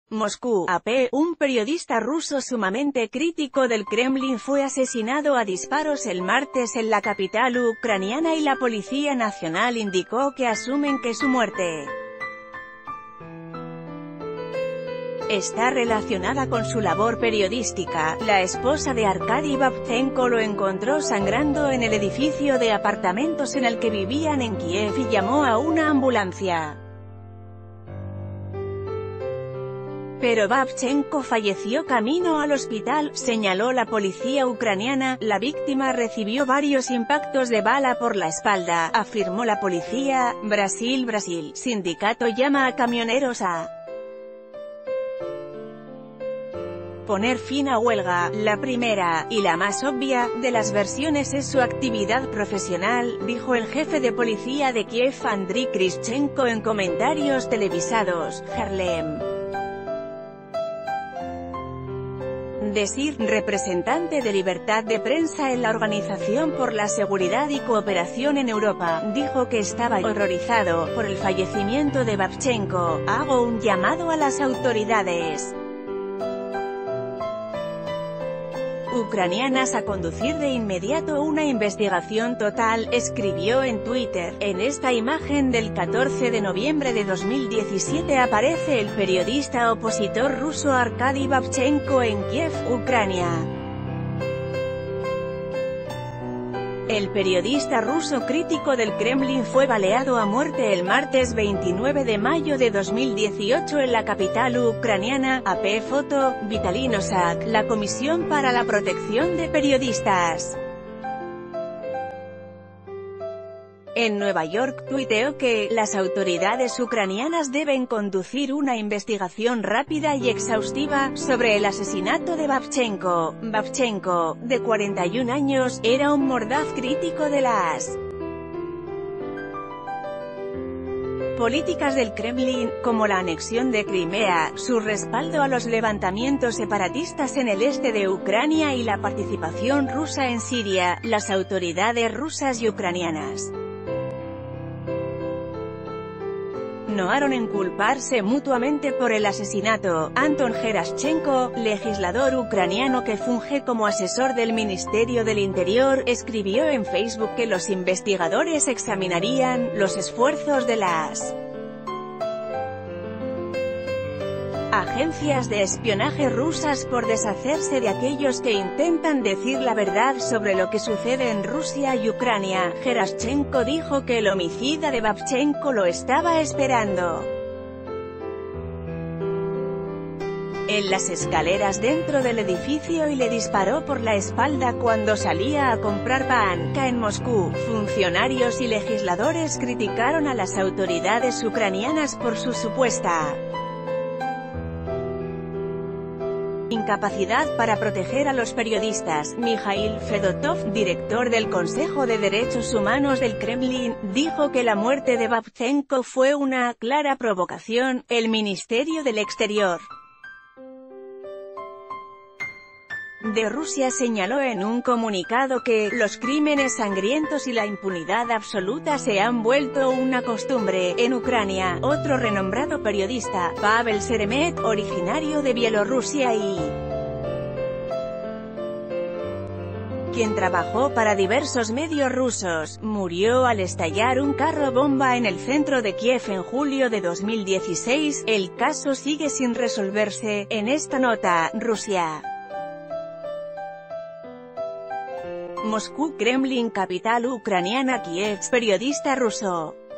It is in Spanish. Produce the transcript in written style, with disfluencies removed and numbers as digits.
Moscú, AP, un periodista ruso sumamente crítico del Kremlin fue asesinado a disparos el martes en la capital ucraniana y la Policía Nacional indicó que asumen que su muerte está relacionada con su labor periodística. La esposa de Arkady Babchenko lo encontró sangrando en el edificio de apartamentos en el que vivían en Kiev y llamó a una ambulancia. Pero Babchenko falleció camino al hospital, señaló la policía ucraniana. La víctima recibió varios impactos de bala por la espalda, afirmó la policía. Brasil, sindicato llama a camioneros a poner fin a huelga. La primera, y la más obvia, de las versiones es su actividad profesional, dijo el jefe de policía de Kiev Andriy Krishchenko en comentarios televisados. Harlem. Desir, representante de libertad de prensa en la Organización por la Seguridad y Cooperación en Europa, dijo que estaba horrorizado por el fallecimiento de Babchenko. Hago un llamado a las autoridades ucranianas a conducir de inmediato una investigación total, escribió en Twitter. En esta imagen del 14 de noviembre de 2017 aparece el periodista opositor ruso Arkady Babchenko en Kiev, Ucrania. El periodista ruso crítico del Kremlin fue baleado a muerte el martes 29 de mayo de 2018 en la capital ucraniana. AP foto, Vitaly Nosak, la Comisión para la Protección de Periodistas. En Nueva York, tuiteó que las autoridades ucranianas deben conducir una investigación rápida y exhaustiva sobre el asesinato de Babchenko. Babchenko, de 41 años, era un mordaz crítico de las políticas del Kremlin, como la anexión de Crimea, su respaldo a los levantamientos separatistas en el este de Ucrania y la participación rusa en Siria. Las autoridades rusas y ucranianas no haron en culparse mutuamente por el asesinato. Anton Gerashchenko, legislador ucraniano que funge como asesor del Ministerio del Interior, escribió en Facebook que los investigadores examinarían los esfuerzos de las agencias de espionaje rusas por deshacerse de aquellos que intentan decir la verdad sobre lo que sucede en Rusia y Ucrania. Gerashchenko dijo que el homicida de Babchenko lo estaba esperando en las escaleras dentro del edificio y le disparó por la espalda cuando salía a comprar pan. En Moscú, funcionarios y legisladores criticaron a las autoridades ucranianas por su supuesta incapacidad para proteger a los periodistas. Mikhail Fedotov, director del Consejo de Derechos Humanos del Kremlin, dijo que la muerte de Babchenko fue una clara provocación. El Ministerio del Exterior de Rusia señaló en un comunicado que los crímenes sangrientos y la impunidad absoluta se han vuelto una costumbre en Ucrania. Otro renombrado periodista, Pavel Sheremet, originario de Bielorrusia y quien trabajó para diversos medios rusos, murió al estallar un carro bomba en el centro de Kiev en julio de 2016. El caso sigue sin resolverse. En esta nota, Rusia. Moscú, Kremlin, capital ucraniana, Kiev, periodista ruso.